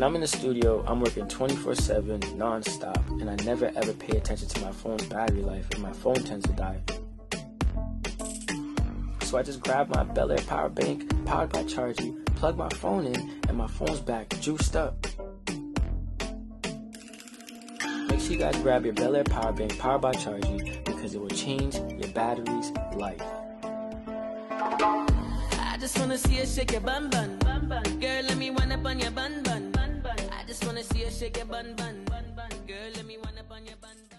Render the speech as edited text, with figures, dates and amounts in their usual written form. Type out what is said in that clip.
When I'm in the studio, I'm working 24/7, non-stop, and I never ever pay attention to my phone's battery life, and my phone tends to die. So I just grab my Bel Air Power Bank, powered by Chargii, plug my phone in, and my phone's back juiced up. Make sure you guys grab your Bel Air Power Bank, powered by Chargii, because it will change your battery's life. I just wanna see you shake your bun bun, bun bun. Girl, let me wind up on your bun bun, bun bun. I just wanna see you shake your bun bun, bun bun. Girl, let me wind up on your bun bun.